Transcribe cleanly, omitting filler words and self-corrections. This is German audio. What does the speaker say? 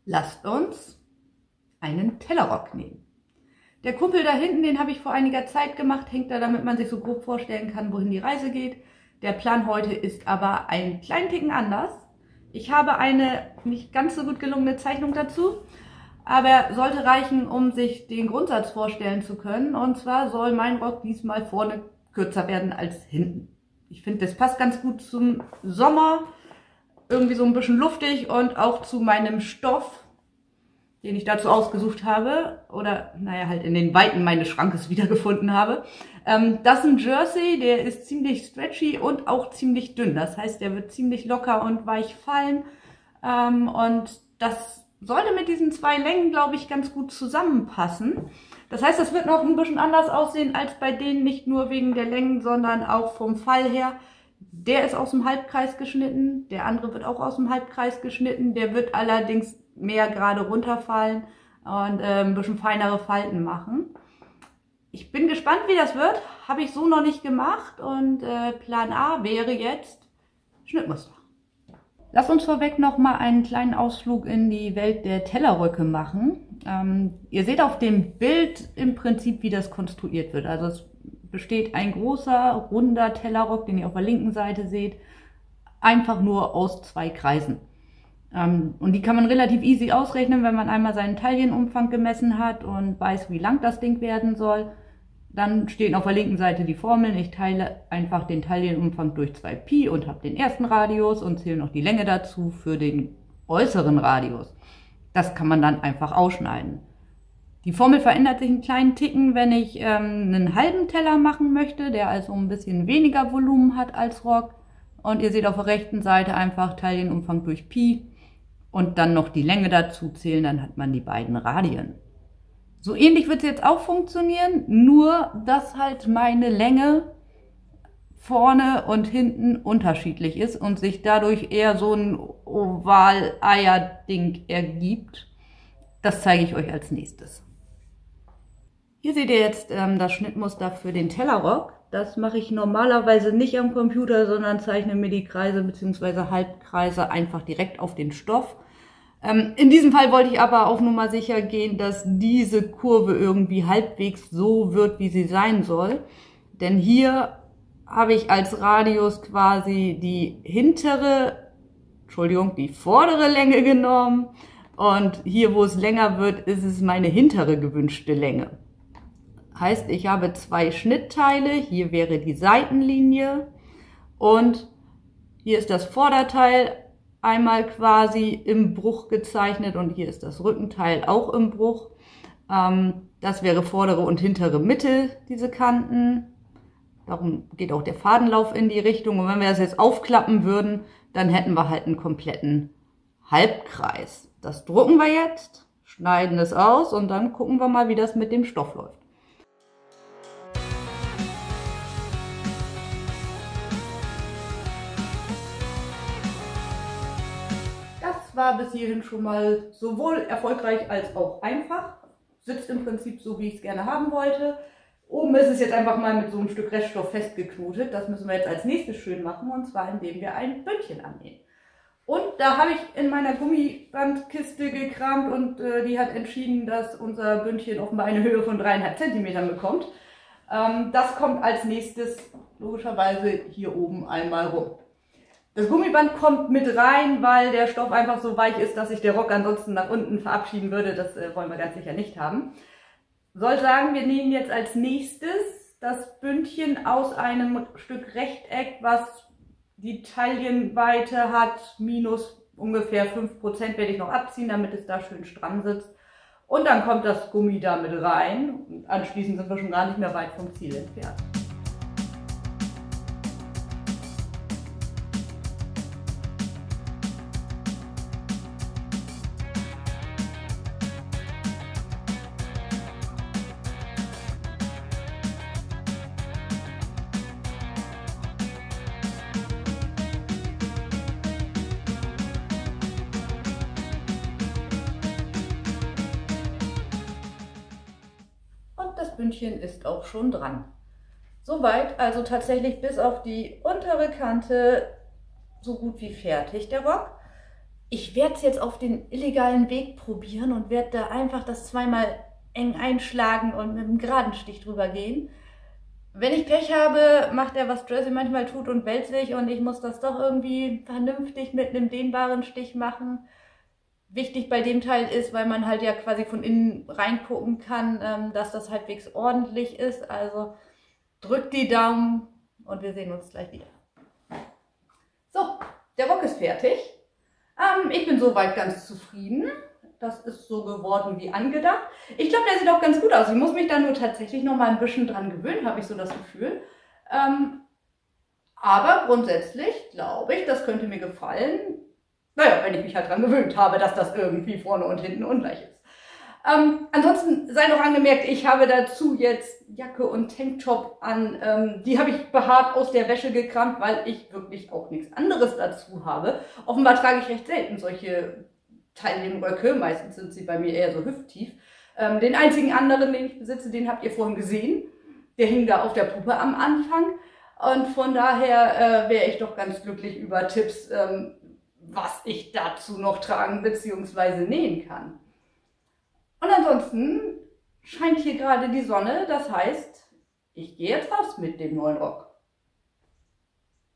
Lasst uns einen Tellerrock nehmen. Der Kuppel da hinten, den habe ich vor einiger Zeit gemacht, hängt da, damit man sich so grob vorstellen kann, wohin die Reise geht. Der Plan heute ist aber ein kleinen Ticken anders. Ich habe eine nicht ganz so gut gelungene Zeichnung dazu, aber sollte reichen, um sich den Grundsatz vorstellen zu können. Und zwar soll mein Rock diesmal vorne kürzer werden als hinten. Ich finde, das passt ganz gut zum Sommer, irgendwie so ein bisschen luftig und auch zu meinem Stoff, den ich dazu ausgesucht habe oder naja, halt in den Weiten meines Schrankes wiedergefunden habe. Das ist ein Jersey, der ist ziemlich stretchy und auch ziemlich dünn. Das heißt, der wird ziemlich locker und weich fallen. Und das sollte mit diesen zwei Längen, glaube ich, ganz gut zusammenpassen. Das heißt, das wird noch ein bisschen anders aussehen als bei denen, nicht nur wegen der Längen, sondern auch vom Fall her. Der ist aus dem Halbkreis geschnitten, der andere wird auch aus dem Halbkreis geschnitten. Der wird allerdings mehr gerade runterfallen und ein bisschen feinere Falten machen. Ich bin gespannt, wie das wird. Habe ich so noch nicht gemacht und Plan A wäre jetzt Schnittmuster. Lasst uns vorweg noch mal einen kleinen Ausflug in die Welt der Tellerröcke machen. Ihr seht auf dem Bild im Prinzip, wie das konstruiert wird. Also es besteht ein großer, runder Tellerrock, den ihr auf der linken Seite seht, einfach nur aus zwei Kreisen. Und die kann man relativ easy ausrechnen, wenn man einmal seinen Taillenumfang gemessen hat und weiß, wie lang das Ding werden soll. Dann stehen auf der linken Seite die Formeln. Ich teile einfach den Taillenumfang durch 2π und habe den ersten Radius und zähle noch die Länge dazu für den äußeren Radius. Das kann man dann einfach ausschneiden. Die Formel verändert sich einen kleinen Ticken, wenn ich einen halben Teller machen möchte, der also ein bisschen weniger Volumen hat als Rock. Und ihr seht auf der rechten Seite einfach Taillenumfang durch Pi und dann noch die Länge dazu zählen, dann hat man die beiden Radien. So ähnlich wird es jetzt auch funktionieren, nur dass halt meine Länge vorne und hinten unterschiedlich ist und sich dadurch eher so ein Oval-Eier-Ding ergibt. Das zeige ich euch als nächstes. Hier seht ihr jetzt das Schnittmuster für den Tellerrock. Das mache ich normalerweise nicht am Computer, sondern zeichne mir die Kreise bzw. Halbkreise einfach direkt auf den Stoff. In diesem Fall wollte ich aber auf Nummer sicher gehen, dass diese Kurve irgendwie halbwegs so wird, wie sie sein soll. Denn hier habe ich als Radius quasi die vordere Länge genommen. Und hier, wo es länger wird, ist es meine hintere gewünschte Länge. Heißt, ich habe zwei Schnittteile, hier wäre die Seitenlinie und hier ist das Vorderteil einmal quasi im Bruch gezeichnet und hier ist das Rückenteil auch im Bruch. Das wäre vordere und hintere Mitte, diese Kanten. Darum geht auch der Fadenlauf in die Richtung. Und wenn wir das jetzt aufklappen würden, dann hätten wir halt einen kompletten Halbkreis. Das drucken wir jetzt, schneiden es aus und dann gucken wir mal, wie das mit dem Stoff läuft. Das war bis hierhin schon mal sowohl erfolgreich als auch einfach. Sitzt im Prinzip so, wie ich es gerne haben wollte. Oben ist es jetzt einfach mal mit so einem Stück Reststoff festgeknotet. Das müssen wir jetzt als nächstes schön machen, und zwar indem wir ein Bündchen annähen. Und da habe ich in meiner Gummibandkiste gekramt und die hat entschieden, dass unser Bündchen offenbar eine Höhe von 3,5 cm bekommt. Das kommt als nächstes logischerweise hier oben einmal rum. Das Gummiband kommt mit rein, weil der Stoff einfach so weich ist, dass sich der Rock ansonsten nach unten verabschieden würde. Das wollen wir ganz sicher nicht haben. Soll sagen, wir nähen jetzt als nächstes das Bündchen aus einem Stück Rechteck, was die Taillenweite hat, minus ungefähr 5% werde ich noch abziehen, damit es da schön stramm sitzt. Und dann kommt das Gummi da mit rein. Und anschließend sind wir schon gar nicht mehr weit vom Ziel entfernt. Das Bündchen ist auch schon dran. Soweit, also tatsächlich bis auf die untere Kante so gut wie fertig der Rock. Ich werde es jetzt auf den illegalen Weg probieren und werde da einfach das zweimal eng einschlagen und mit einem geraden Stich drüber gehen. Wenn ich Pech habe, macht er, was Jersey manchmal tut und wälzt sich und ich muss das doch irgendwie vernünftig mit einem dehnbaren Stich machen. Wichtig bei dem Teil ist, weil man halt ja quasi von innen reingucken kann, dass das halbwegs ordentlich ist. Also drückt die Daumen und wir sehen uns gleich wieder. So, der Rock ist fertig. Ich bin soweit ganz zufrieden. Das ist so geworden wie angedacht. Ich glaube, der sieht auch ganz gut aus. Ich muss mich da nur tatsächlich noch mal ein bisschen dran gewöhnen, habe ich so das Gefühl. Aber grundsätzlich glaube ich, das könnte mir gefallen. Naja, wenn ich mich halt dran gewöhnt habe, dass das irgendwie vorne und hinten ungleich ist. Ansonsten sei noch angemerkt, ich habe dazu jetzt Jacke und Tanktop an. Die habe ich behaart aus der Wäsche gekramt, weil ich wirklich auch nichts anderes dazu habe. Offenbar trage ich recht selten solche Teilnehmröcke. Meistens sind sie bei mir eher so hüfttief. Den einzigen anderen, den ich besitze, den habt ihr vorhin gesehen. Der hing da auf der Puppe am Anfang. Und von daher wäre ich doch ganz glücklich über Tipps, was ich dazu noch tragen bzw. nähen kann. Und ansonsten scheint hier gerade die Sonne, das heißt, ich gehe jetzt raus mit dem neuen Rock.